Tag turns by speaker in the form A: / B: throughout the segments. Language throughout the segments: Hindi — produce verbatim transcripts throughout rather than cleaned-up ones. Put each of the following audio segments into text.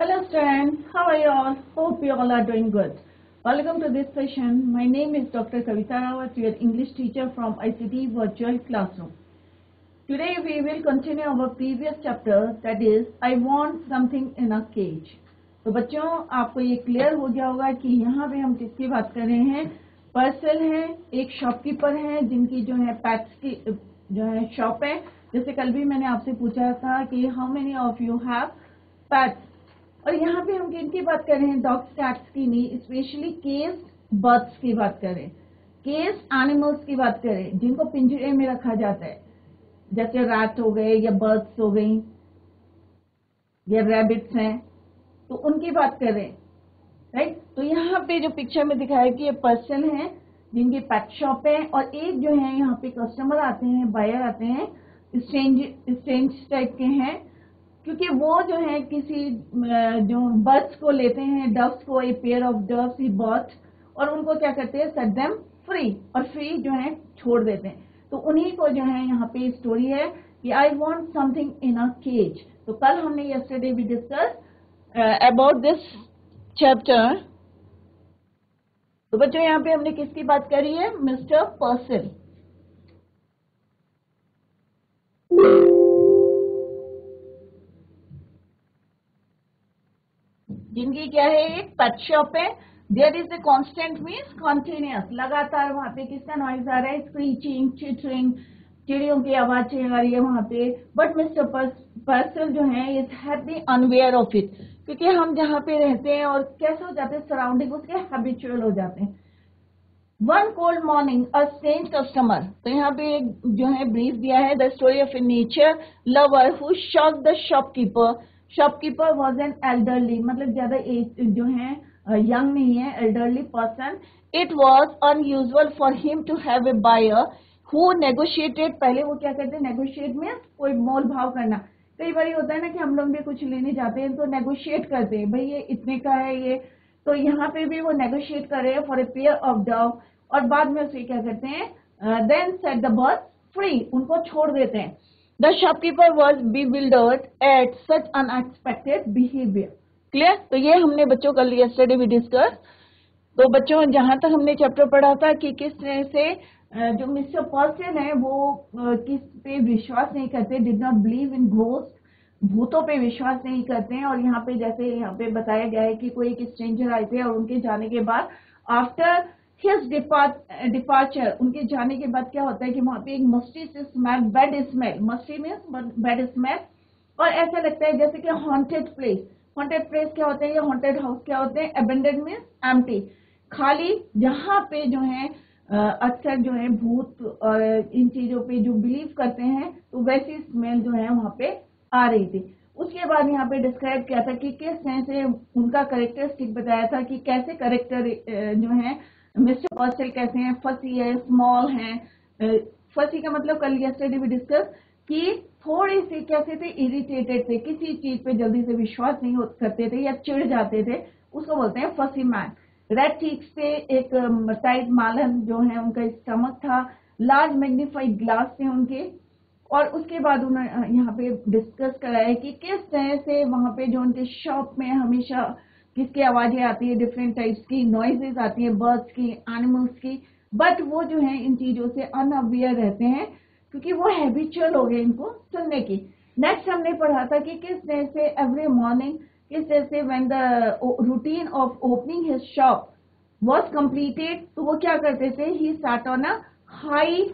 A: Hello students, how are you all? Hope you all are doing good. Welcome to this session. My name is Doctor Kavita Rawat, your English teacher from I C T Virtual Classroom. Today we will continue our previous chapter, that is, I want something in a cage. तो बच्चों आपको ये क्लियर हो गया होगा कि यहाँ पे हम किसकी बात कर रहे हैं। पर्सल है, एक शॉपकीपर है जिनकी जो है पैट्स की जो है शॉप है। जैसे कल भी मैंने आपसे पूछा था कि how many of you have pets, और यहाँ पे हम किनकी बात कर रहे हैं, डॉग्स कैट्स की नहीं, स्पेशली केस्ड बर्ड्स की बात करें, केस्ड एनिमल्स की बात करें जिनको पिंजरे में रखा जाता है, जैसे रैट हो गए या बर्ड्स हो गई या रैबिट्स हैं, तो उनकी बात करें, राइट। तो यहाँ पे जो पिक्चर में दिखाया कि ये पर्सन है जिनकी पेट शॉप है, और एक जो है यहाँ पे कस्टमर आते हैं, बायर आते हैं, स्ट्रेंज स्ट्रेंज टाइप के हैं, क्योंकि वो जो है किसी जो बर्ड्स को लेते हैं, डव्स को, ए पेयर ऑफ डव्स ही बर्ड, और उनको क्या करते हैं, सेट देम फ्री, और फ्री जो है छोड़ देते हैं। तो उन्हीं को जो है यहाँ पे स्टोरी है कि I want something in a cage. तो कल हमने यस्टरडे भी डिस्कस अबाउट दिस चैप्टर। तो बच्चों यहाँ पे हमने किसकी बात करी है, मिस्टर पर्सल। जिनकी क्या है, एक पेट शॉप है। There is a constant means continuous, लगातार वहां पे किसका नॉइज आ रहा है, स्क्रीचिंग, चिटरिंग, चिड़ियों की आवाजें आ रही है वहां पे। बट मिस्टर पर्सल जो है is happy unaware of it, क्योंकि हम जहाँ पे रहते हैं और कैसे हो जाते हैं, सराउंडिंग उसके हैबिचुअल हो जाते हैं। One cold morning a strange customer, तो यहाँ पे एक जो है ब्रीफ दिया है, the story of a nature lover who shocked the shopkeeper. Shopkeeper was an elderly, मतलब ज्यादा एज जो है यंग नहीं है, elderly person. It was unusual for him to have a buyer who negotiated. पहले वो क्या करते हैं, नेगोशिएट में कोई मोल भाव करना। कई बार होता है ना कि हम लोग भी कुछ लेने जाते हैं तो नेगोशिएट करते हैं, भाई ये इतने का है ये, तो यहाँ पे भी वो नेगोशिएट कर रहे हैं for a pair of dove, और बाद में उसे क्या करते हैं, then set the bird free, उनको छोड़ देते हैं। The shopkeeper was bewildered at such unexpected behaviour. Clear. तो ये हमने बच्चों कल यस्टरडे भी डिस्कस। तो बच्चों जहां तक हमने चैप्टर पढ़ा था कि किस तरह से जो मिस्टर पर्सन है वो किस पे विश्वास नहीं करते, did not believe in ghost, भूतों पे विश्वास नहीं करते हैं। और यहाँ पे जैसे यहाँ पे बताया गया है कि कोई एक स्ट्रेंजर आए थे और उनके जाने के बाद आफ्टर हिज डिपार्चर, उनके जाने के बाद क्या होता है कि वहां पे एक मस्टी से smell, bad smell, musty means bad smell, और ऐसा लगता है जैसे कि हॉन्टेड प्लेस। हॉन्टेड प्लेस क्या होते हैं, या हॉन्टेड हाउस क्या होते हैं, अबेंडेड मीन्स एम्प्टी, खाली, जहां पे जो है अक्सर जो है भूत और इन चीजों पे जो बिलीव करते हैं, तो वैसी स्मेल जो है वहां पे आ रही थी। उसके बाद यहाँ पे डिस्क्राइब किया था कि किस तरह से उनका करेक्टरिस्टिक बताया था कि कैसे करेक्टर जो है मिस्टर पर्सल कैसे हैं, फसी है, स्मॉल है। फसी का मतलब कल यस्टरडे भी डिस्कस कि थोड़े से कैसे थे, इरिटेटेड थे, किसी चीज पे जल्दी से विश्वास नहीं करते थे या चिढ़ जाते थे, उसको बोलते हैं फसी मैन। रेड चीक्स थे, एक टाइट मालन जो है उनका स्टमक था, लार्ज मैग्नीफाइड ग्लास थे उनके। और उसके बाद उन्होंने यहाँ पे डिस्कस कराया कि किस तरह से वहां पे जो उनके शॉप में हमेशा किसकी आवाजें आती है, डिफरेंट टाइप्स की नॉइजेस आती है, बर्ड्स की, एनिमल्स की, बट वो जो है इन चीजों से अनअवेयर रहते हैं क्योंकि वो हैबिचुअल हो गए इनको सुनने की। नेक्स्ट हमने पढ़ा था कि किस तरह से एवरी मॉर्निंग, किस तरह से when the routine of opening his shop was completed, तो वो क्या करते थे, he sat on a high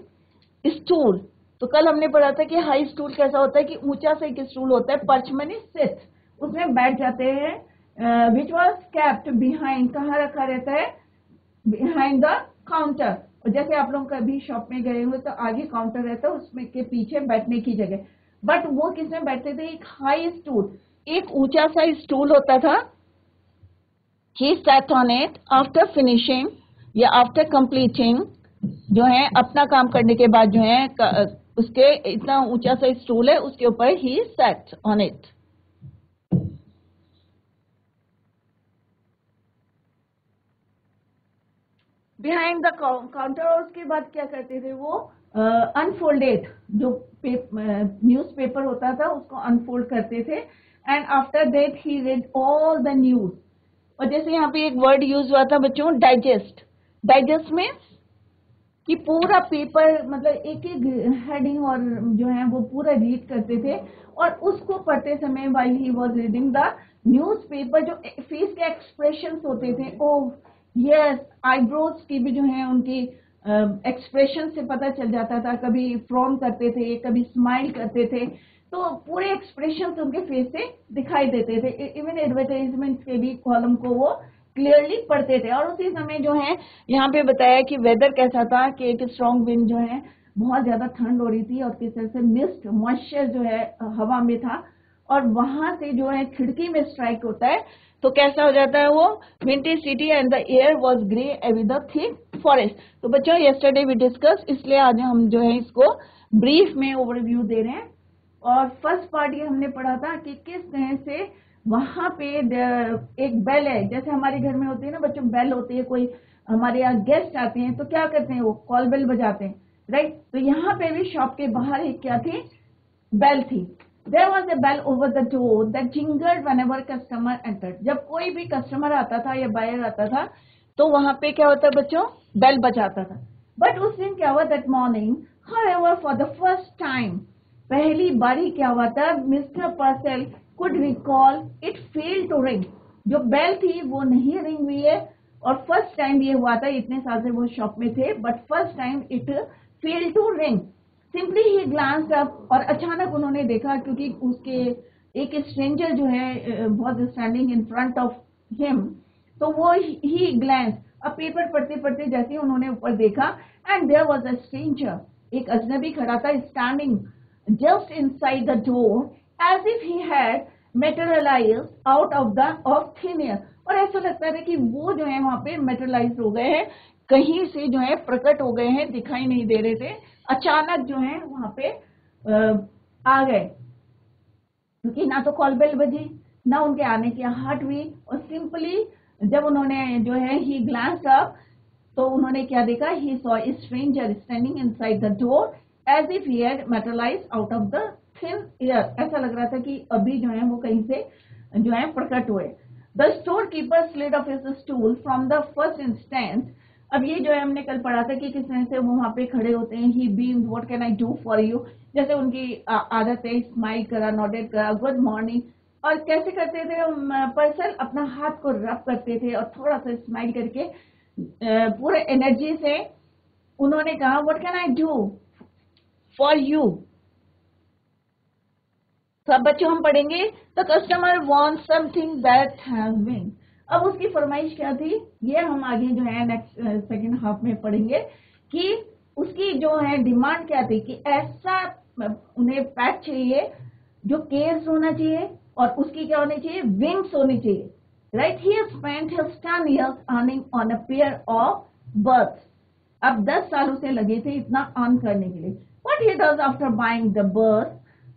A: stool. तो कल हमने पढ़ा था कि हाई स्टूल कैसा होता है कि ऊंचा सा एक स्टूल होता है, पर्चमनी सिट, उसमें बैठ जाते हैं, विच वॉज केप्ट बिहाइंड, कहाँ रखा रहता है, बिहाइंड द काउंटर। और जैसे आप लोग कभी शॉप में गए हुए तो आगे काउंटर रहता है, उसमें के पीछे बैठने की जगह, बट वो किसमें बैठते थे, एक हाई स्टूल, एक ऊंचा सा स्टूल होता था। He sat on it after finishing या आफ्टर कंप्लीटिंग, जो है अपना काम करने के बाद जो है उसके इतना ऊंचा सा स्टूल है उसके ऊपर he sat on it. Behind the counter, और उसके बाद क्या करते थे वो, अनफोल्डेड जो न्यूज़पेपर होता था उसको अनफोल्ड करते थे, and after that he read all the news. और जैसे यहाँ पे एक वर्ड यूज हुआ था बच्चों, डाइजेस्ट। डाइजेस्ट मीन्स कि पूरा पेपर, मतलब एक एक हेडिंग और जो है वो पूरा रीड करते थे, और उसको पढ़ते समय while he was reading the newspaper, जो फेस के एक्सप्रेशंस होते थे, ओह यस, आईब्रोज की भी जो है उनकी एक्सप्रेशन से पता चल जाता था, कभी फ्रॉन करते थे, कभी स्माइल करते थे, तो पूरे एक्सप्रेशन उनके फेस से दिखाई देते थे। इवन एडवर्टाइजमेंट के भी कॉलम को वो क्लियरली पढ़ते थे। और उसी समय जो है यहाँ पे बताया कि वेदर कैसा था, कि एक स्ट्रॉन्ग विंड जो है, बहुत ज्यादा ठंड हो रही थी, और किस तरह से मिस्ट मॉइस्चर जो है हवा में था, और वहां से जो है खिड़की में स्ट्राइक होता है तो कैसा हो जाता है वो, wintry city and the air was grey with the thick forest. तो बच्चों येस्टरडे वी डिस्कस, इसलिए आज हम जो है इसको ब्रीफ में ओवरव्यू दे रहे हैं। और फर्स्ट पार्ट ये हमने पढ़ा था कि किस तरह से वहां पे एक बेल है, जैसे हमारे घर में होती है ना बच्चों, बेल होती है, कोई हमारे यहाँ गेस्ट आते हैं तो क्या करते हैं, वो कॉल बेल बजाते हैं, राइट। तो यहाँ पे भी शॉप के बाहर एक क्या थी, बेल थी। There was a bell over the door that jingled whenever customer entered. जब कोई भी कस्टमर आता था या बायर आता था तो वहां पे क्या होता है बच्चों, बेल बजाता था। बट उस दिन क्या हुआ, that morning, however, for the first time, पहली बारी क्या हुआ था, Mister Purcell could recall it failed to ring. जो बेल थी वो नहीं रिंग हुई है, और फर्स्ट टाइम ये हुआ था, इतने साल से वो शॉप में थे, but first time it failed to ring. Simply he glanced up, और अचानक उन्होंने देखा, क्योंकि उसके एक स्ट्रेंजर जो है बहुत standing in front of him, तो वो ही ग्लांस, अब पेपर पढ़ते पढ़ते जैसे उन्होंने ऊपर देखा, and there was a stranger, एक अजनबी खड़ा था, standing just inside the door as if he had materialised out of the of thin air. और ऐसा लगता था कि वो जो है वहां पे मेटेरियलाइज हो गए हैं, कहीं से जो है प्रकट हो गए हैं, दिखाई नहीं दे रहे थे, अचानक जो है वहां पे आ गए, क्योंकि ना तो कॉल बेल बजी, ना उनके आने की आहट हुई, और सिंपली जब उन्होंने जो है ही ग्लांस्ड अप, तो उन्होंने क्या देखा, he saw a stranger standing inside the door as if he had materialised out of the thin air. ऐसा लग रहा था कि अभी जो है वो कहीं से जो है प्रकट हुए। The store keeper slid off his stool from the first instance. अब ये जो है हमने कल पढ़ा था कि किस तरह से वो वहां पे खड़े होते हैं, he beamed, what can I do for you, जैसे उनकी आदत है, स्माइल करा, नोडेड करा, गुड मॉर्निंग। और कैसे करते थे पर्सन, अपना हाथ को रब करते थे और थोड़ा सा स्माइल करके पूरे एनर्जी से उन्होंने कहा, what can I do for you. सब बच्चों हम पढ़ेंगे, the customer wants something that has been. अब उसकी फरमाइश क्या थी, ये हम आगे जो है नेक्स्ट सेकंड हाफ में पढ़ेंगे, कि उसकी जो है डिमांड क्या थी, कि ऐसा उन्हें पैट चाहिए जो केस होना चाहिए, और उसकी क्या होनी चाहिए, विंग्स होनी चाहिए, right. He spent his ten years earning on a pair of birds. अब दस साल उसे लगे थे इतना अर्न करने के लिए। What he does after buying the birds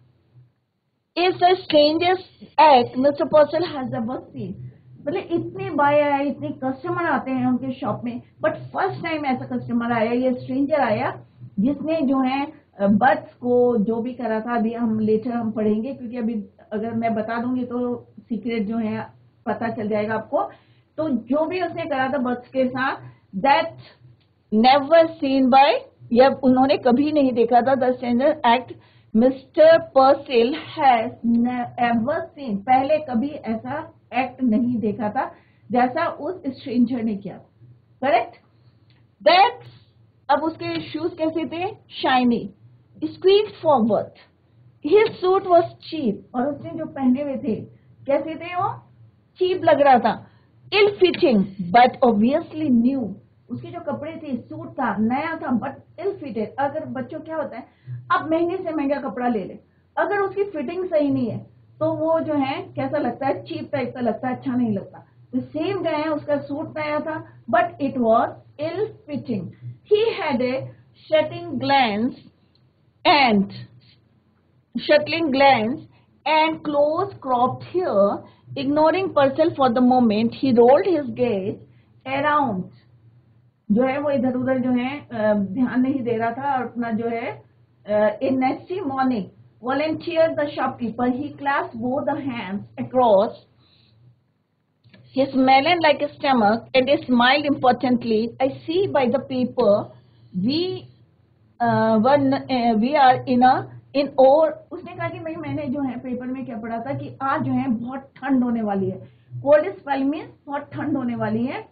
A: is the strangest act Mister Purcell has ever seen. मतलब इतने बायर आए, इतने कस्टमर आते हैं उनके शॉप में, बट फर्स्ट टाइम ऐसा कस्टमर आया, ये स्ट्रेंजर आया, जिसने जो है बर्ड्स को जो भी करा था, अभी हम लेटर हम पढ़ेंगे, क्योंकि अभी अगर मैं बता दूंगी तो सीक्रेट जो है पता चल जाएगा आपको। तो जो भी उसने करा था बर्ड्स के साथ, दैट नेवर सीन बाय, या उन्होंने कभी नहीं देखा था, the stranger act Mister Purcell has ever seen, पहले कभी ऐसा एक्ट नहीं देखा था जैसा उस स्ट्रेंजर ने किया, करेक्ट। दैट, अब उसके शूज कैसे थे, shiny, squeeze forward, his suit was cheap, और उसने जो पहने हुए थे कैसे थे, वो चीप लग रहा था, ill fitting but obviously new, उसके जो कपड़े थे, सूट था, नया था, बट इल फिटेड। अगर बच्चों क्या होता है, आप महंगे से महंगा कपड़ा ले ले, अगर उसकी फिटिंग सही नहीं है तो वो जो है कैसा लगता है, चीप टाइप का लगता है, अच्छा नहीं लगता। तो सेम जो है उसका सूट नया था, but it was ill fitting. He had a shutting glance and shuttling glance and close cropped hair, ignoring Purcell for the moment, he rolled his gaze around, जो है वो इधर उधर जो है ध्यान नहीं दे रहा था, और अपना जो है in next morning, volunteered the shopkeeper. He clasped both the hands across his melon-like stomach and he smiled importantly. I see by the paper we uh, one uh, we are in a in और उसने कहा कि भाई मैंने जो है पेपर में क्या पढ़ा था कि आज जो है बहुत ठंड होने वाली है. कोल्ड स्पेल मीन्स बहुत ठंड होने वाली है.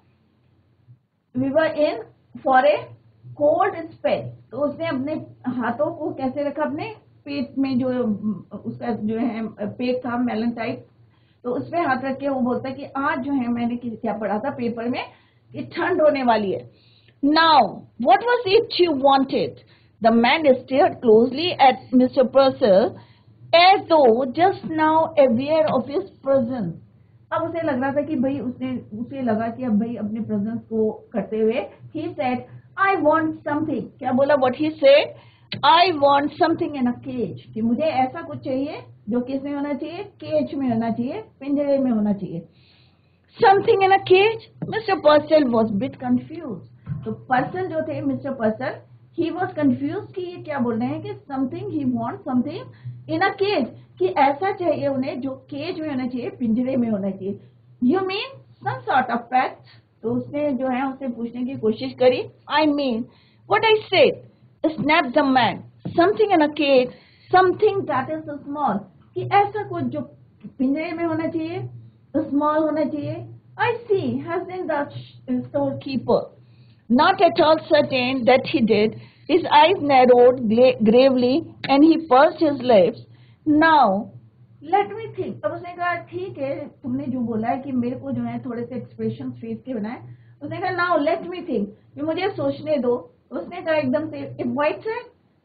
A: We were in for a cold spell. तो उसने अपने हाथों को कैसे रखा, अपने पेट में, जो उसका जो है पेट था मेलन टाइप, तो उस पे हाथ रख के वो बोलता है कि आज जो है मैंने क्या पढ़ा था पेपर में कि ठंड होने वाली है. Now what was it you wanted? The man stared closely at Mister Purcell as though just now aware of his presence. अब उसे लग रहा था कि भाई उसने उसे लगा कि अब भाई अपने प्रेजेंस को करते हुए he said I want something. क्या बोला? What he said, I want something in a cage. कि मुझे ऐसा कुछ चाहिए जो किस में होना चाहिए, केज में होना चाहिए, पिंजरे में होना चाहिए. Something in a cage. Mister Purcell was bit confuse. तो पर्सल जो थे, Mister Purcell, he was confuse कि ये क्या बोल रहे हैं कि something he want something in a cage, कि ऐसा चाहिए उन्हें जो केज में होना चाहिए, पिंजरे में होना चाहिए. You mean some sort of pet. तो उसने जो है उससे पूछने की कोशिश करी. I mean what I said, snapped the man. Something in a cage, something that is small. कि ऐसा कुछ जो पिंजरे में होना चाहिए, स्मॉल होना चाहिए. I see, hastened the storekeeper, not at all certain that he did. His eyes narrowed gravely and he pursed his lips. Now, let me think. अब उसने कहा ठीक है, तुमने जो बोला है कि मेरे को जो है थोड़े से एक्सप्रेशन फेस के बनाए. उसने कहा now let me think, कि मुझे सोचने दो. उसने कहा एकदम से, इट वाइट है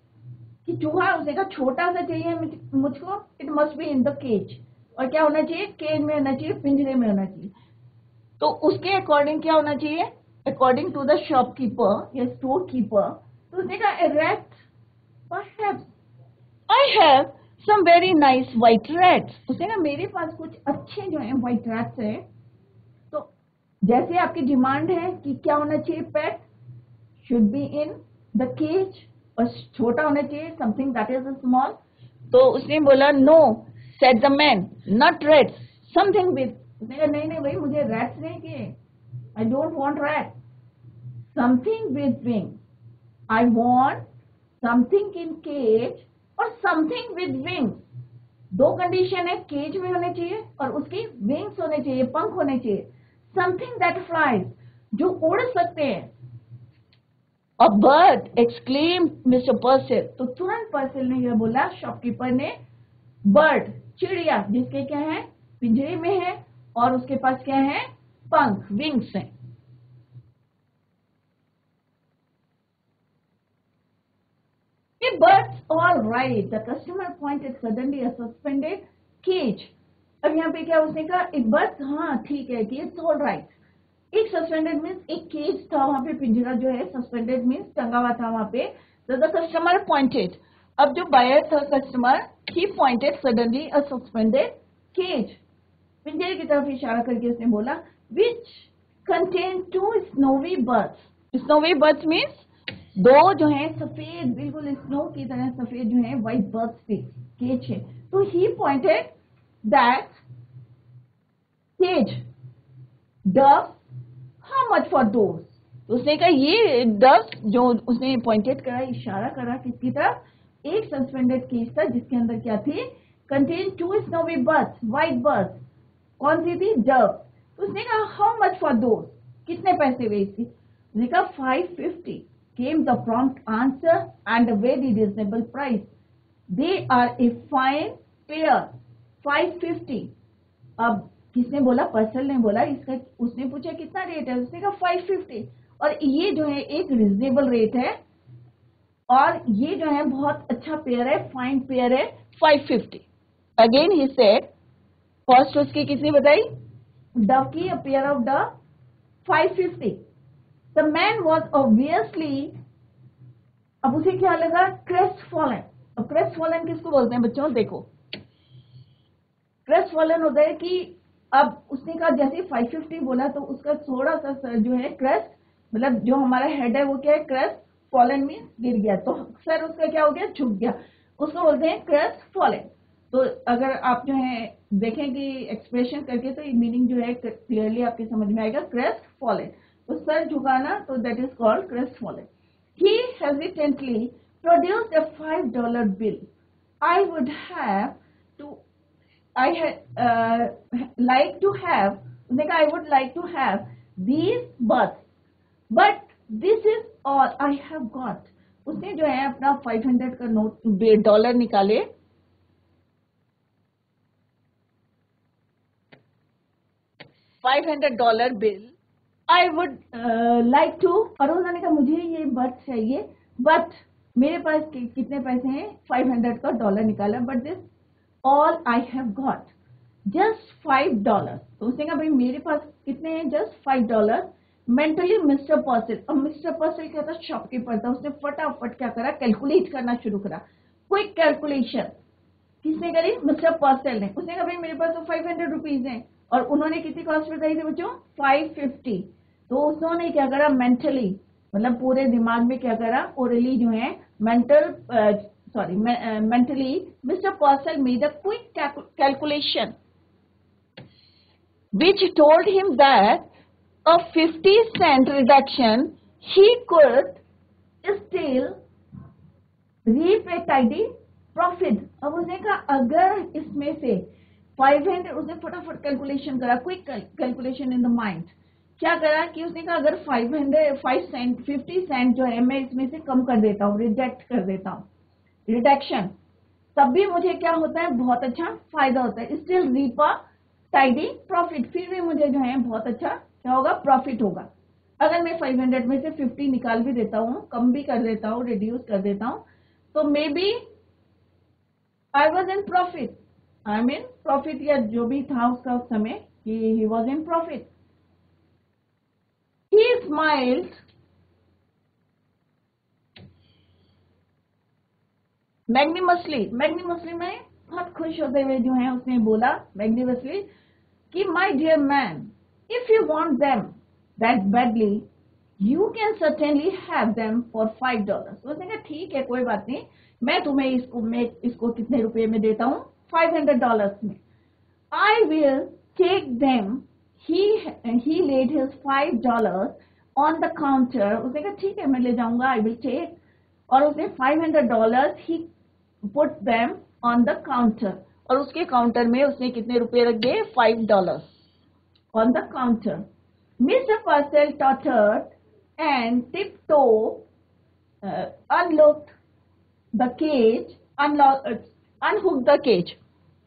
A: कि चूहा. उसने कहा छोटा सा चाहिए मुझको. It must be in the cage. और क्या होना चाहिए? केज में होना चाहिए, पिंजरे में होना चाहिए. तो उसके अकॉर्डिंग क्या होना चाहिए? अकॉर्डिंग टू द शॉपकीपर या स्टोर कीपर. तो उसने कहा rat. Perhaps I have some very nice white rats. उसने कहा मेरे पास कुछ अच्छे जो है व्हाइट रैट्स हैं. तो जैसे आपकी डिमांड है कि क्या होना चाहिए, पेट should be in the cage, और छोटा होना चाहिए, something that is small. तो उसने बोला no, said the man, not rats, something with. उसने कहा नहीं नहीं भाई मुझे rats नहीं चाहिए. I don't want rats. Something with wings. I want something in cage और something with wings. दो कंडीशन है, केज में होने चाहिए और उसकी विंग्स होने चाहिए, पंख होने चाहिए. Something that flies, जो उड़ सकते हैं. A bird, exclaimed Mister Purcell. तो तुरंत पर्सिल ने यह बोला, शॉपकीपर ने, बर्ड, चिड़िया, जिसके क्या है, पिंजरे में है और उसके पास क्या है, पंख, विंग्स हैं. A bird's all right. The customer pointed suddenly a suspended cage. अब यहाँ पे क्या उसने कहा, एक बर्ड, हाँ ठीक है कि it's all right. एक सस्पेंडेड मीन्स एक केज था वहां पे, पिंजरा जो है सस्पेंडेड मीन्स टंगा हुआ था वहां पे. तो द कस्टमर पॉइंटेड. अब जो बायर था customer, he pointed suddenly a suspended cage. पिंजरे की तरफ इशारा करके उसने बोला, which contain two snowy birds. Snowy birds means दो जो है सफेद, बिल्कुल स्नो की तरह सफेद जो है व्हाइट बर्ड्स थे, केज है. तो he pointed that cage. Dove, how much for those? तो उसने कहा ये डव, जो उसने पॉइंटेड करा, इशारा करा किसकी तरफ, एक सस्पेंडेड केज था जिसके अंदर क्या थी, contain two snowy birds, white birds. कौन सी थी? डव. तो उसने कहा हाउ मच फॉर दोस, कितने पैसे हुए इसकी? उसने कहा five fifty. Came the prompt answer and a very reasonable price. They are a fine pair. Five fifty. अब किसने बोला? पर्सल ने बोला. इसका उसने पूछा कितना रेट है, उसने कहा फाइव फिफ्टी. और ये जो है एक रिजनेबल रेट है और ये जो है बहुत अच्छा पेयर है, फाइन पेयर है, five fifty. Again he said, cost उसकी कितनी बताई, डव की, a pair of dove, five fifty. The man was obviously, अब उसे क्या लगा, क्रेस्ट फॉलन. अब क्रेस्ट फॉलन किसको बोलते हैं बच्चों? देखो, क्रेस्ट फॉलन होता है कि अब उसने कहा जैसे फाइव फिफ्टी बोला तो उसका थोड़ा सा जो है क्रेस्ट, मतलब जो हमारा हेड है वो क्या है, क्रेस्ट फॉलन मीन गिर गया. तो सर उसका क्या हो गया, झुक गया. उसको बोलते हैं क्रेस्ट फॉलन। तो अगर आप जो है देखें कि एक्सप्रेशन करके तो ये मीनिंग जो है क्लियरली आपके समझ में आएगा, क्रेस्ट फॉलन। तो सर झुकाना, तो that is called crest fallen. He hesitantly produced a five dollar bill. I would have to I like to have, उसने कहा I would like to have these birds but this is all I have got. उसने जो है अपना फाइव हंड्रेड का नोट डॉलर निकाले, five hundred dollar bill, I would like to, और उन्होंने कहा मुझे ये बट चाहिए, बट मेरे पास कि, कितने पैसे हैं, फाइव हंड्रेड का डॉलर निकाला, but this all I have got just five dollar. तो उसने कहा भाई मेरे पास कितने हैं, just five dollar. Mentally Mister Purcell, अब मिस्टर पर्सल क्या था, शॉपकीपर था, उसने फटाफट क्या करा, कैलकुलेट करना शुरू करा, क्विक कैलकुलेशन। किसने करी, मिस्टर पर्सल ने। उसने कहा भाई मेरे पास तो फाइव हंड्रेड रुपीज है, और उन्होंने कितनी कॉस्ट बताई थी बच्चों, फाइव फिफ्टी। तो उन्होंने क्या करा, मेंटली मतलब पूरे दिमाग में क्या करा, ओरली जो है mental sorry mentally Mister Purcell made a quick calculation which told him that a fifty cent reduction he could still reap a tidy profit। अब उसने कहा अगर इसमें से फाइव हंड्रेड, उसने फटाफट कैलकुलेशन करा, quick calculation in the mind. क्या करा कि उसने कहा अगर five hundred five cent fifty cent जो है मैं इसमें से कम कर देता हूँ, रिजेक्ट कर देता हूँ, रिडक्शन, तब भी मुझे क्या होता है, बहुत अच्छा फायदा होता है, स्टिल रीपा टाइडी प्रॉफिट, फिर भी मुझे जो है बहुत अच्छा क्या होगा, प्रॉफिट होगा। अगर मैं फाइव हंड्रेड में से फिफ्टी निकाल भी देता हूँ, कम भी कर देता हूँ, रिड्यूस कर देता हूँ, तो may be I was in profit, I mean profit, या जो भी था उसका उस समय, he was in profit. He smiled magnanimously, magnanimously में बहुत खुश होते हुए जो है उसने बोला मैग्निमसली कि my dear man, if you want them that badly you can certainly have them for five dollar. उसने कहा ठीक है कोई बात नहीं, मैं तुम्हें इसको मैं इसको कितने रुपए में देता हूँ, फाइव हंड्रेड डॉलर में। I will take them, he he laid his five dollar on the counter. उसने कहा ठीक है मैं ले जाऊंगा, आई विल टेक, और उसने five hundred dollar he put them on the counter, और उसके काउंटर में उसने कितने रुपए रख दिए, five dollar on the counter. Mister Purcell tottered and tiptoe unlocked the cage, unhook the cage.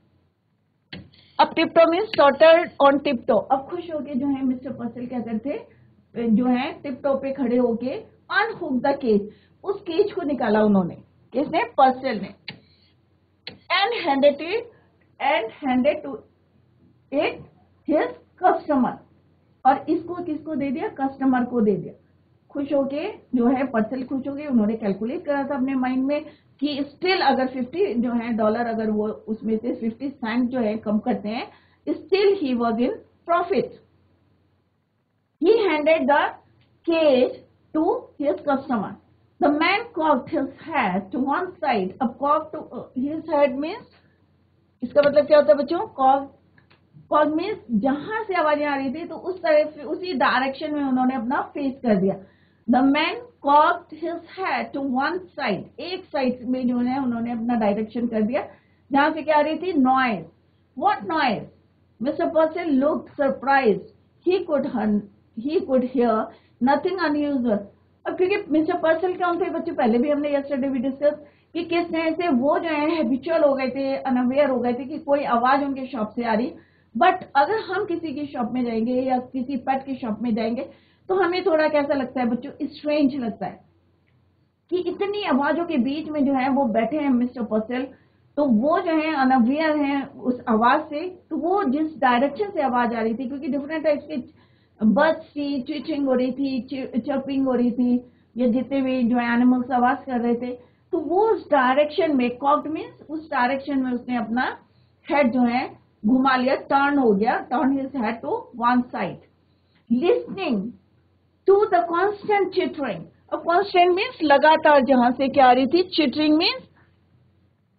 A: अब टिपटो मीन्स टॉटर्ड ऑन टिपटो। अब खुश होके जो है मिस्टर पर्सल क्या करते, जो है टिपटो पे खड़े होके अनहुक द केज, उस केज को निकाला उन्होंने, किसने, पर्सल ने, and handed it and handed to it his customer, और इसको किसको दे दिया, कस्टमर को दे दिया। खुश होके जो है पर्सल खुश होके, उन्होंने कैलकुलेट करा था अपने माइंड में कि स्टिल अगर फिफ्टी जो है डॉलर, अगर वो उसमें से फिफ्टी सेंट जो है कम करते हैं, still he was in profit. He handed the cage to his customer. The man cocked his head to one side. अब cocked to uh, his head means, इसका मतलब क्या होता है बच्चों, cocked, cocked means जहां से आवाजें आ रही थी तो उस तरफ उसी डायरेक्शन में उन्होंने अपना फेस कर दिया। The man cocked his head to one side, एक साइड में जो है उन्होंने अपना डायरेक्शन कर दिया जहां से क्या आ रही थी, noise. What noise? Mister Purcell looked surprised. He could he could hear nothing unusual. अब क्योंकि मिस्टर पर्सल कौन थे बच्चे, पहले भी हमने यस्टरडे भी डिस्कस कि किस तरह से वो जो है हैबिचुअल हो गए थे, अनअवेयर हो गए थे कि कोई आवाज उनके शॉप से आ रही। बट अगर हम किसी की शॉप में जाएंगे या किसी पेट की शॉप में जाएंगे तो हमें थोड़ा कैसा लगता है बच्चों, स्ट्रेंज लगता है कि इतनी आवाजों के बीच में जो है वो बैठे हैं मिस्टर पर्सल, तो वो जो है अनअवेयर हैं उस आवाज से। तो वो जिस डायरेक्शन से आवाज आ रही थी, क्योंकि डिफरेंट टाइप्स के बर्ड्स थी, ट्विचिंग हो रही थी, चर्पिंग हो रही थी, या जितने भी जो एनिमल्स आवाज कर रहे थे, तो वो उस डायरेक्शन में, कॉक्ड मीन्स उस डायरेक्शन में उसने अपना हेड जो है घुमा लिया, टर्न हो गया, turn his head to one side, listening to the constant chittering. अब कांस्टेंट मीन्स लगातार, जहां से क्या आ रही थी, चिटरिंग मीन्स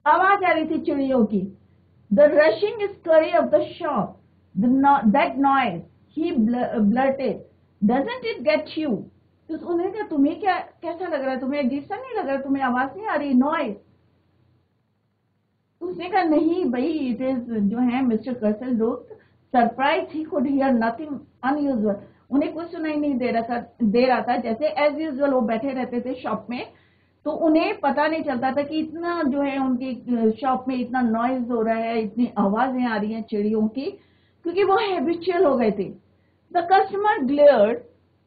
A: आवाज आ रही थी चिड़ियों की। The rushing scurry of the shop, the no, that noise, he blurted, doesn't it get you? तो उन्होंने कहा तुम्हें क्या कैसा लग रहा है, तुम्हें अजीब सा नहीं लग रहा, तुम्हें आवाज नहीं आ रही, नॉइज? उसने कहा नहीं भाई, इट इज जो है mister Purcell looked surprise, he could hear nothing unusual. उन्हें कुछ सुनाई नहीं दे रहा था दे रहा था जैसे एज यूजुअल वो बैठे रहते थे शॉप में, तो उन्हें पता नहीं चलता था कि इतना जो है उनकी शॉप में इतना नॉइज हो रहा है, इतनी आवाजें आ रही हैं चिड़ियों की, क्योंकि वो हैबिचुअल हो गए थे। The customer glared,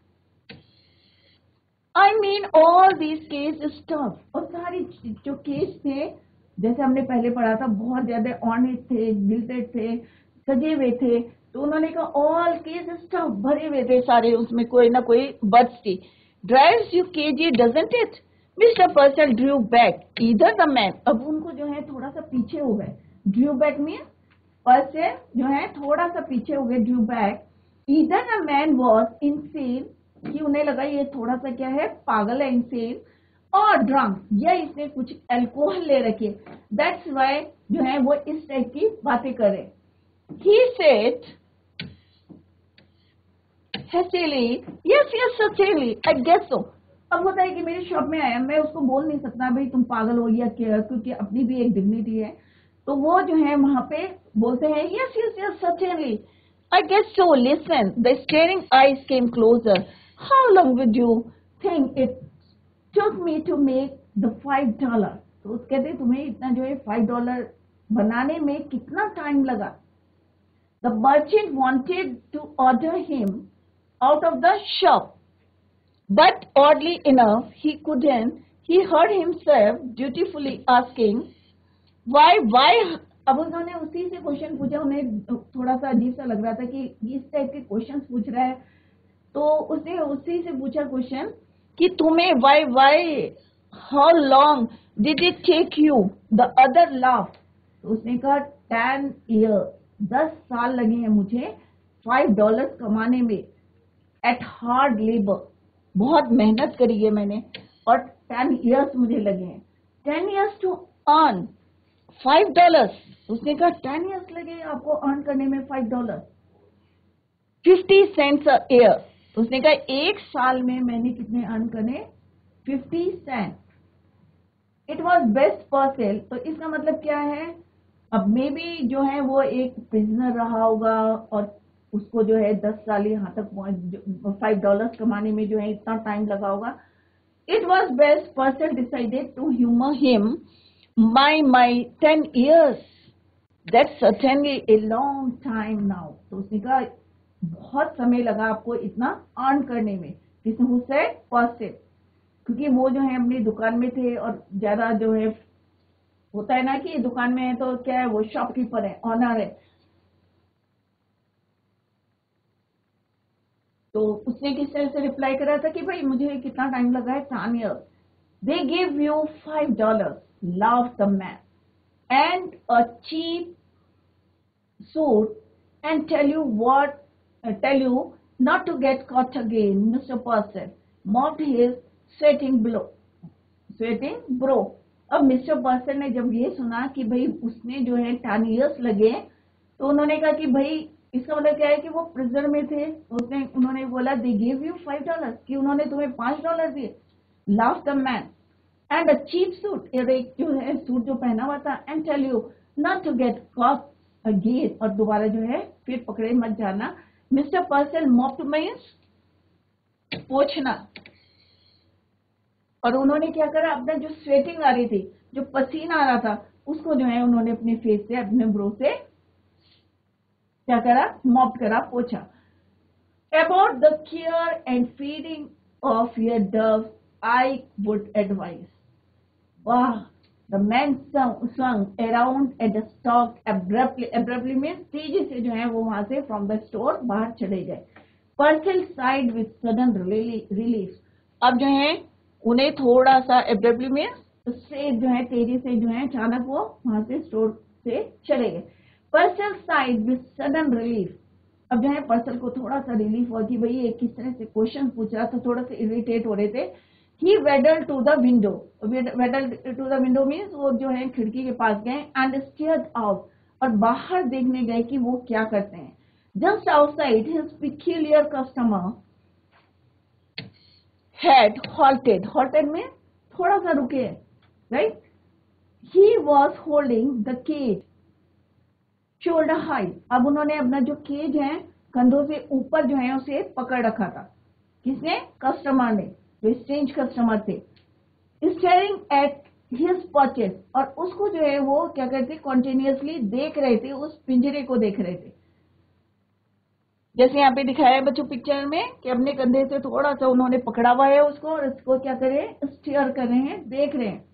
A: I mean all these cage stuff, और सारी जो केस थे जैसे हमने पहले पढ़ा था बहुत ज्यादा ऑर्नेट थे, गिल्टेड थे, सजे हुए थे, तो उन्होंने कहा ऑल केस स्टफ, भरे हुए थे सारे, उसमें कोई ना कोई बर्ड्स थी। Drives you cagey doesn't it? Mister Purcell drew back, इधर द मैन, अब उनको जो है थोड़ा सा पीछे हो गए। ड्रू बैक मीन पर्सल जो है थोड़ा सा पीछे हो गए, ड्रू बैक। इधर द मैन वॉज इनसेन, कि उन्हें लगा ये थोड़ा सा क्या है, पागल है, इनसेन, और ड्रंक, या इसने कुछ अल्कोहल ले रखी है, दैट्स वाई जो है वो इस टाइप की बातें करे। He said hastily, yes yes certainly, I guess so। अब होता है कि मेरी शॉप में आया, मैं उसको बोल नहीं सकता भाई तुम पागल हो या क्या, क्योंकि अपनी भी एक डिग्निटी है, तो वो जो है वहां पे बोलते हैं yes yes yes certainly, I guess so, listen, the staring eyes came closer, how long would you think it took me to make the five dollar? तो उस कहते तुम्हें इतना जो है फाइव डॉलर बनाने में कितना टाइम लगा। The merchant wanted to order him out of the shop, but oddly enough he couldn't. He heard himself dutifully asking, why why? अब उन्होंने उसी से क्वेश्चन पूछा, उन्हें थोड़ा सा अजीब सा लग रहा था कि इस टाइप के क्वेश्चन पूछ रहा है, तो उसने उसी से पूछा क्वेश्चन कि तुम्हें why why how long did it take you? The other laughed, तो उसने कहा ten years, दस साल लगे हैं मुझे फाइव डॉलर कमाने में, एट हार्ड लेबर, बहुत मेहनत करी है मैंने, और टेन इयर्स मुझे लगे हैं, ten years to earn five dollar. उसने कहा टेन इयर्स लगे आपको अर्न करने में five dollar, fifty cents a year. उसने कहा एक साल में मैंने कितने अर्न करे, fifty cent. It was best Purcell, तो इसका मतलब क्या है, अब मे बी जो है वो एक प्रिजनर रहा होगा और उसको जो है दस साल यहाँ तक फाइव डॉलर कमाने में जो है इतना टाइम लगा होगा। It was best person decided to humour him, my my ten years, that's certainly a long time now. तो उसने कहा बहुत समय लगा आपको इतना अर्न करने में, किसने हुसैन पर्सन, क्योंकि वो जो है अपनी दुकान में थे और ज्यादा जो है होता है ना कि दुकान में है तो क्या है, वो शॉपकीपर है, ऑनर है, तो उसने किस तरह से रिप्लाई करा था कि भाई मुझे कितना टाइम लगा है, ten years. They give you five dollar, love the man, and a cheap suit, and tell you what tell you not to get caught again. Mister person mocked his sweating brow sweating brow अब मिस्टर पर्सन ने जब ये सुना कि भाई उसने जो है टेन ईयर्स लगे, तो उन्होंने कहा कि भाई इसका मतलब क्या है कि वो प्रिजन में थे, उसने उन्होंने बोला they give you five dollar, कि उन्होंने तुम्हें पांच डॉलर दिए। Laugh the man and a cheap suit, एक जो है सूट जो पहना हुआ था, and tell you not to get caught again, और दोबारा जो है फिर पकड़े मत जाना। मिस्टर पर्सन मॉप्ड मींस पोछना, और उन्होंने क्या करा, अपना जो स्वेटिंग आ रही थी, जो पसीना आ रहा था, उसको जो है उन्होंने अपने फेस से, अपने ब्रो से क्या करा, मॉप करा, पोछा। About the care and feeding of your dove I would advise. वाह, the man swung around at the stalk abruptly, abruptly means तेजी से जो है वो वहां से फ्रॉम द स्टोर बाहर चले गए। Purcell sighed with sudden relief, अब जो है उन्हें थोड़ा सा एब्रप्टली में से जो है तेजी से जो है अचानक वो वहां से स्टोर से चले गए। Purcell sighed with sudden relief, अब जो है पर्सल को थोड़ा सा रिलीफ हुआ कि भाई ये किस तरह से क्वेश्चन पूछ रहा था, थोड़ा सा इरिटेट हो रहे थे he waddled to the window, waddled to the window means वो जो है खिड़की के पास गए एंड स्टीयर्ड आउट, और बाहर देखने गए कि वो क्या करते हैं. Just outside his peculiar customer had halted. Halted में थोड़ा सा रुके, right? He was holding the cage shoulder high. अब उन्होंने अपना जो केज है कंधों से ऊपर जो है उसे पकड़ रखा था. किसने? कस्टमर ने, जो स्ट्रेंज कस्टमर थे. Staring at his purchase, और उसको जो है वो क्या करते, कॉन्टिन्यूसली देख रहे थे, उस पिंजरे को देख रहे थे. जैसे यहाँ पे दिखाया है बच्चों पिक्चर में कि अपने कंधे से थोड़ा सा उन्होंने पकड़ा हुआ है उसको, और इसको क्या करे, स्टीयर कर रहे हैं, देख रहे हैं.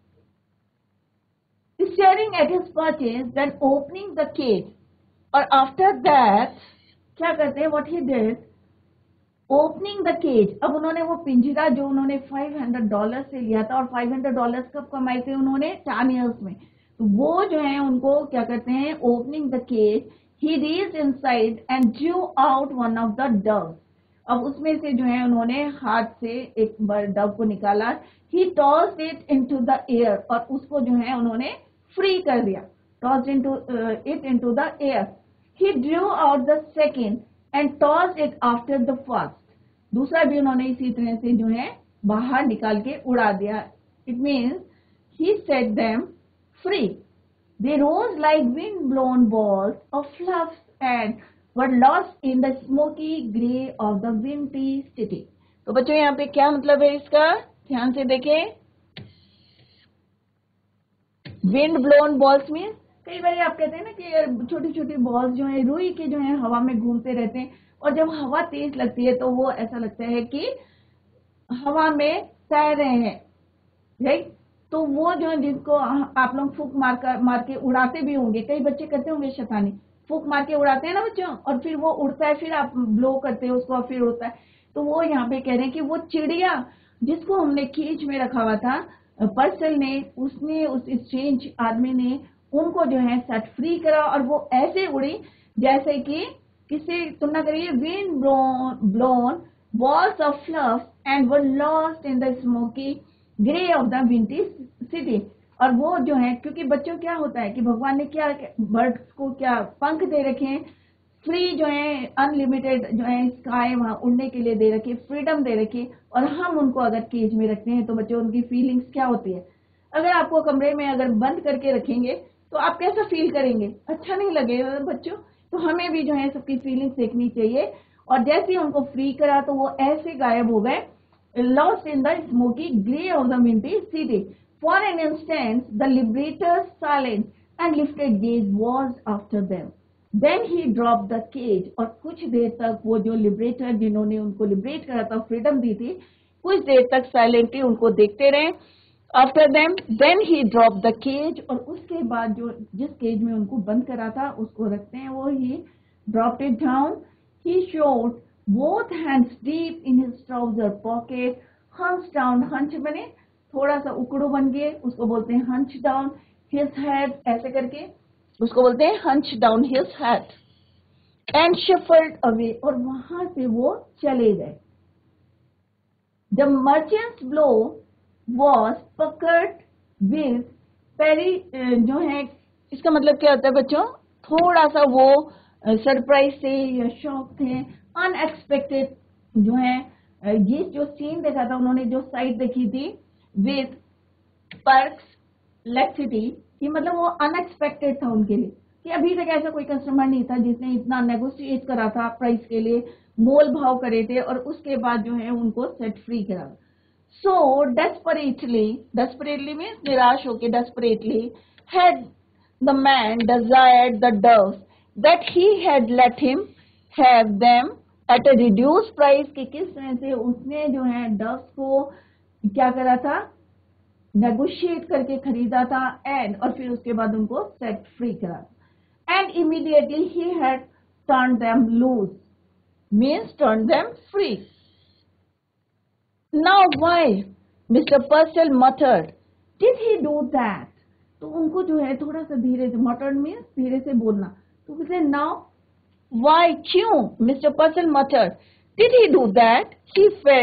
A: Staring at his purchase, then opening the cage, और आफ्टर दैट क्या करते हैं, what he did, opening the cage. अब उन्होंने वो पिंजरा जो उन्होंने फाइव हंड्रेड डॉलर से लिया था, और फाइव हंड्रेड डॉलर कब कमाए थे उन्होंने, टेन ईयर्स में, तो वो जो है उनको क्या करते हैं, opening the cage, he reached inside and drew out one of the doves. अब उसमें से जो है उन्होंने हाथ से एक डव को निकाला. he tossed it into the air, और उसको जो है उन्होंने फ्री कर दिया, tossed into uh, it into the air. he drew out the second and tossed it after the first. दूसरा भी उन्होंने इसी तरह से जो है बाहर निकाल के उड़ा दिया. it means he set them free. They rose like wind-blown balls of fluff and were lost in the smoky grey of the windy city. तो बच्चों यहाँ पे क्या मतलब है इसका, ध्यान से देखें. wind-blown balls में कई बार आप कहते हैं ना कि छोटी छोटी बॉल्स जो है रुई के जो है हवा में घूमते रहते हैं, और जब हवा तेज लगती है तो वो ऐसा लगता है कि हवा में तैर रहे हैं, राइट. तो वो जो है जिसको आप लोग फूंक मार कर मार के उड़ाते भी होंगे, कई बच्चे करते होंगे शैतानी, फूंक मार के उड़ाते हैं ना बच्चों, और फिर वो उड़ता है, फिर आप ब्लो करते हैं उसको और फिर उड़ता है. तो वो यहाँ पे कह रहे हैं कि वो चिड़िया जिसको हमने केज में रखा हुआ था, पर्सन ने, उसने, उस स्ट्रेंज आदमी ने उनको जो है सेट फ्री करा, और वो ऐसे उड़ी जैसे कि किसी, तुलना करिए, wind blown blown balls of fluff and were lost in the smoky grey of the windy city. और वो जो है, क्योंकि बच्चों क्या होता है कि भगवान ने क्या बर्ड्स को क्या पंख दे रखे हैं, फ्री जो है, अनलिमिटेड जो है स्काई वहां उड़ने के लिए दे रखे, फ्रीडम दे रखी, और हम उनको अगर केज में रखते हैं तो बच्चों उनकी फीलिंग्स क्या होती है. अगर आपको कमरे में अगर बंद करके रखेंगे तो आप कैसा फील करेंगे, अच्छा नहीं लगेगा बच्चों. तो हमें भी जो है सबकी फीलिंग्स देखनी चाहिए, और जैसे ही उनको फ्री करा तो वो ऐसे गायब हो गए, lost in the smoky grey of the windy city. For an instant, the liberator's silent and lifted gaze was after them. Then he dropped the cage. और कुछ देर तक वो जो लिबरेटर जिन्होंने उनको लिबरेट करा था, फ्रीडम दी थी, कुछ देर तक साइलेंटली उनको देखते रहे. After them, then he dropped the cage. और उसके बाद जो जिस केज में उनको बंद करा था उसको रखते हैं, वो he dropped it down. He showed both hands deep in his trouser pocket, hunched down. hunch बने थोड़ा सा उकड़ू बन गए, उसको बोलते हैं hunch down. His head, ऐसे करके उसको बोलते हैं hunch down his head. And shuffled away, और वहां से वो चले गए. The merchant's blow was puckered with peri, जो है इसका मतलब क्या होता है बच्चों, थोड़ा सा वो सरप्राइज थे या शॉक थे, अनएक्सपेक्टेड जो है. ये जो सीन देखा था उन्होंने, जो साइट देखी थी विथ परप्लेक्सिटी, कि मतलब वो अनएक्सपेक्टेड था उनके लिए, कि अभी तक ऐसा कोई कस्टमर नहीं था जिसने इतना नेगोशिएट करा था प्राइस के लिए, मोल भाव करे थे, और उसके बाद जो है उनको सेट फ्री करा. सो डेस्परेटली, डेस्परेटली मीन्स निराश होके, desperately had the man desired the doves that he had let him have them at a reduce price, कि किस तरह से उसने जो है डव्स को क्या करा था, नेगोशिएट करके खरीदा था, एंड और फिर उसके बाद उनको सेट फ्री करा. And immediately he had turn them loose, means turn them free. Now why mister Purcell muttered did he do that, तो उनको जो है थोड़ा सा धीरे से, मटर्ड मीन्स धीरे से बोलना, तो कहते नाउ Why, क्यों? Mister Purcell muttered. Did he do that? He felt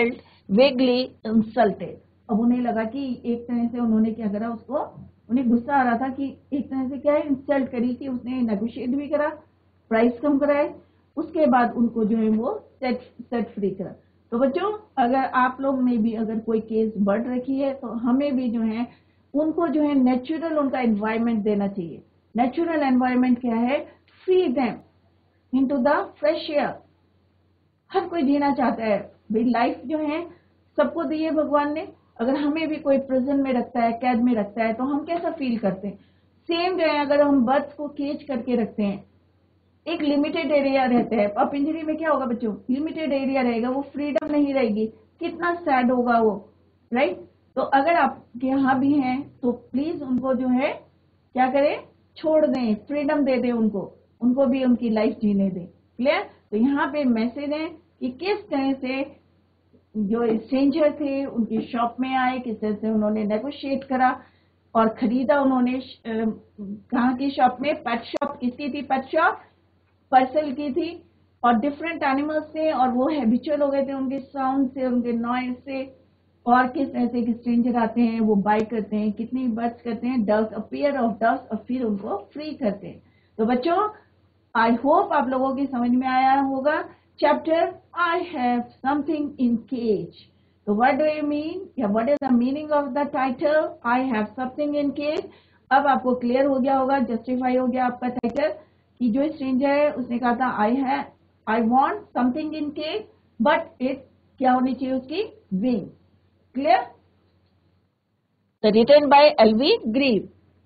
A: vaguely insulted. अब उन्हें लगा कि एक तरह से उन्होंने क्या करा, उसको उन्हें गुस्सा आ रहा था कि एक तरह से क्या है, इंसल्ट करी, कि उसने नेगोशिएट भी करा, प्राइस कम कराए, उसके बाद उनको जो है वो सेट सेट फ्री करा। तो बच्चों, अगर आप लोग ने भी अगर कोई केस बढ़ रखी है तो हमें भी जो है उनको जो है नेचुरल उनका एनवायरनमेंट देना चाहिए। नेचुरल एनवायरनमेंट क्या है, free them into the fresh air. हर कोई जीना चाहता है भाई, लाइफ जो है सबको दी है भगवान ने। अगर हमें भी कोई प्रिजन में रखता है, कैद में रखता है, तो हम कैसा फील करते हैं। सेम जो है, अगर हम बर्ड्स को केज करके रखते हैं, एक लिमिटेड एरिया रहता है, अब पिंजरे में क्या होगा बच्चों, लिमिटेड एरिया रहेगा, वो फ्रीडम नहीं रहेगी, कितना सैड होगा वो, राइट। तो अगर आप यहाँ भी हैं तो प्लीज उनको जो है क्या करें, छोड़ दें, फ्रीडम दे दें उनको, उनको भी उनकी लाइफ जीने दें। क्लियर। तो यहाँ पे मैसेज है कि किस तरह से जो स्ट्रेंजर थे उनकी शॉप में आए, किस तरह से उन्होंने नेगोशिएट करा और खरीदा उन्होंने। कहाँ की शॉप में, पेट शॉप। किसकी थी पेट शॉप, पर्सल की थी। और डिफरेंट एनिमल्स थे और वो हैबिचुअल हो गए थे उनके साउंड से, उनके नॉइज से। और किस तरह से स्ट्रेंजर आते हैं, वो बाय करते हैं, कितनी बर्ड्स करते हैं, डव्स, अपीयर ऑफ डव्स, और फिर उनको फ्री करते हैं। तो बच्चों, आई होप आप लोगों की समझ में आया होगा chapter I have something in cage. तो व्हाट डू यू मीन, या what is the meaning of the title I have something in cage. अब आपको क्लियर हो गया होगा, जस्टिफाई हो गया आपका टाइटल, कि जो स्ट्रेंजर है उसने कहा था आई है I want something in cage, but it क्या होनी चाहिए उसकी, wing. Clear. The written by L V Grieve.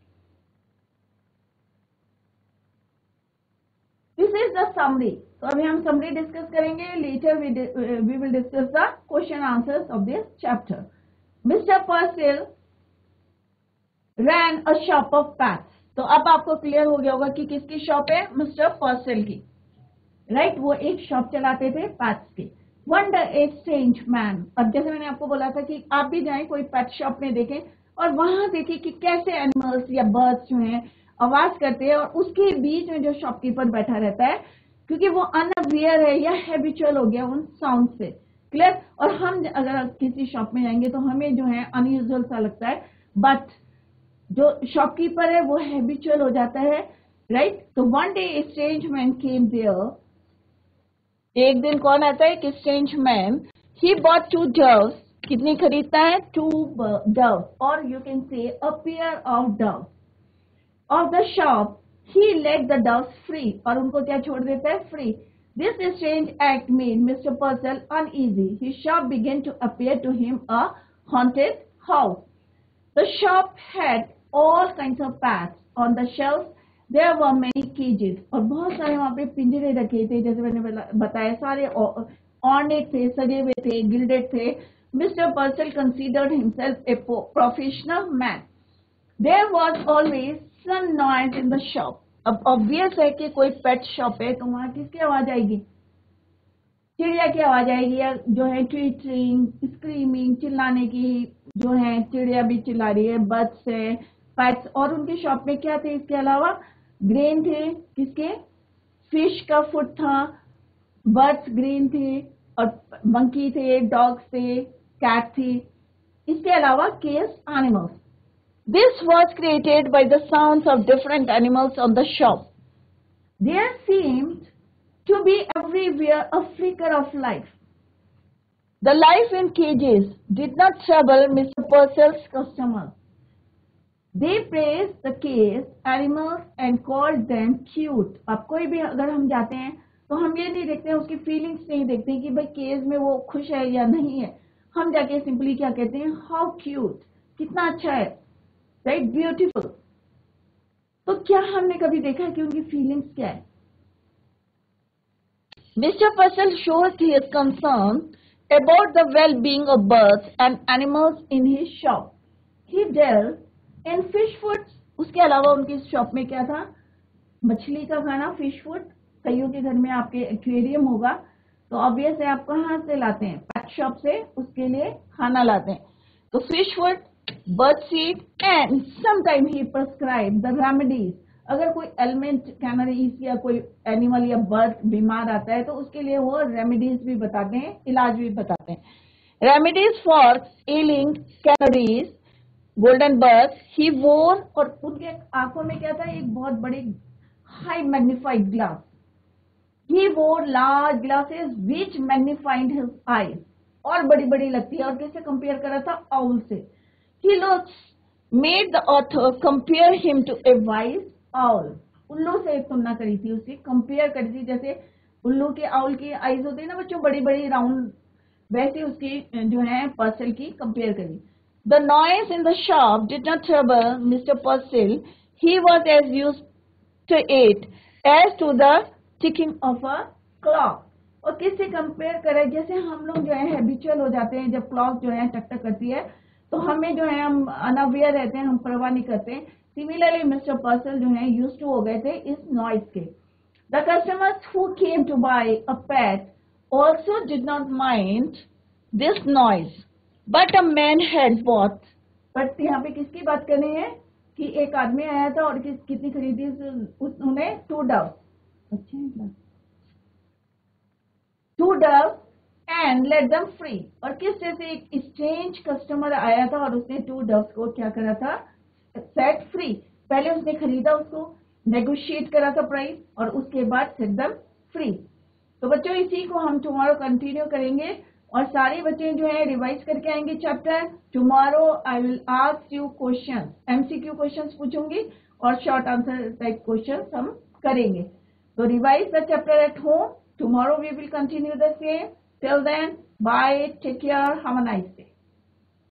A: This is the summary. तो अभी हम समरी डिस्कस करेंगे, later we we will discuss the question answers of this chapter. Mister Purcell ran a shop of pets. तो अब आपको क्लियर हो गया होगा कि किसकी शॉप है, मिस्टर पर्सिल की, राइट right? वो एक शॉप चलाते थे पैट्स की। One day a strange man. अब जैसे मैंने आपको बोला था कि आप भी जाएं कोई पेट शॉप में देखें और वहां देखें कि कैसे एनिमल्स या बर्ड्स जो हैं आवाज करते हैं, और उसके बीच में जो शॉपकीपर बैठा रहता है, क्योंकि वो अनअवेयर है या हैबिचुअल हो गया उन साउंड से। क्लियर। और हम अगर किसी शॉप में जाएंगे तो हमें जो है अनयूजुअल सा लगता है, बट जो शॉपकीपर है वो हैबिचुअल हो जाता है, राइट right? तो one day strange man came there. एक दिन कौन आता है, कि strange man, he bought two doves. कितनी खरीदता है, टू डव्स, और you can say a pair of doves of the shop. He let the doves free, और उनको क्या छोड़ देता है, free. This strange act made mister Purcell uneasy. His shop began to appear to him a haunted house. The shop had all kinds of pets. On the shelves there were many cages. और बहुत सारे वहाँ पे पिंजरे रखे थे, जैसे मैंने बताया, सारे ornate थे, सजे हुए थे, gilded थे। Mister Purcell considered himself a professional man. There was always some noise in the shop. अब obvious है कि कोई pet shop है तो वहाँ किसकी आवाज आएगी, चिड़िया की आवाज आएगी, या जो है ट्वीटरिंग, स्क्रीमिंग, चिल्लाने की, जो है चिड़िया भी चिल्ला रही है, बर्ड्स है, पेट्स। और उनके शॉप में क्या थे इसके अलावा, ग्रेन थे, किसके, फिश का फूड था, बर्ड्स ग्रीन थे, और मंकी थे, डॉग्स थे, कैट थी, इसके अलावा cage animals. This was created by the sounds of different animals on the shop. There seemed to be everywhere a flicker of life. The life in cages did not trouble Mister Purcell's customers. They praised the cage animals and called them cute. अब कोई भी अगर हम जाते हैं तो हम ये नहीं देखते हैं, उसकी फीलिंग्स नहीं देखते हैं कि भाई केज में वो खुश है या नहीं है। हम जाके सिंपली क्या कहते हैं, हाउ क्यूट, कितना अच्छा है, राइट, ब्यूटीफुल। तो क्या हमने कभी देखा कि उनकी फीलिंग्स क्या है। Mister Purcell shows his concern about the well-being of birds and animals in his shop. He dealt in fish foods. उसके अलावा उनकी शॉप में क्या था, मछली का खाना, फिश फूड। कईयों के घर में आपके एक्वेरियम होगा, तो ऑब्वियस है आप कहाँ से लाते हैं, पेट शॉप से उसके लिए खाना लाते हैं। तो fish food, bird seed, and sometime he prescribe the remedies. अगर कोई एलिमेंट कैनरीज या कोई एनिमल या बर्ड बीमार आता है तो उसके लिए वो रेमेडीज भी बताते हैं, इलाज भी बताते हैं, remedies for ailing canaries golden bird he wore, और उनके आंखों में क्या था, एक बहुत बड़ी high magnified glass, he wore large glasses which magnified his eyes, और बड़ी बड़ी लगती है, और किससे कंपेयर करा था, आउल से। His looks made the author compare him to a wise owl, उल्लू से एक तुलना करी थी, उसकी कंपेयर करी थी, जैसे उल्लू के आउल की आईज होती है ना बच्चों, बड़ी बड़ी राउंड, वैसे उसकी जो है पर्सिल की कंपेयर करी। The noise in the shop did not trouble mister Purcell, he was as used to it as to the ticking of a clock, और किससे कंपेयर करें, जैसे हम लोग जो है हैबिचुअल हो जाते हैं, जब क्लॉक जो है टक टक करती है तो हमें जो है हम अनअवेयर रहते हैं, हम परवाह नहीं करते। सिमिलरली मिस्टर पर्सिल जो है यूज टू हो गए थे इस नॉइज के। The customers who came to buy a pet also did not mind this noise, but a man had bought, but यहाँ पे किसकी बात करनी है कि एक आदमी आया था और किस कितनी खरीदी उन्होंने, टू डव, अच्छा two dove and let them free, और किस जैसे एक स्ट्रेंज कस्टमर आया था और उसने टू डव्स को क्या करा था, सेट फ्री। पहले उसने खरीदा, उसको नेगोशिएट करा था प्राइस, और उसके बाद सेट देम फ्री। तो बच्चों इसी को हम टुमारो कंटिन्यू करेंगे, और सारे बच्चे जो है रिवाइज करके आएंगे chapter. Tomorrow I will ask you question, MCQ questions पूछूंगी और शॉर्ट आंसर टाइप क्वेश्चंस हम करेंगे। तो revise the chapter at home, tomorrow we will continue the same. Till then bye, take care, have a nice day.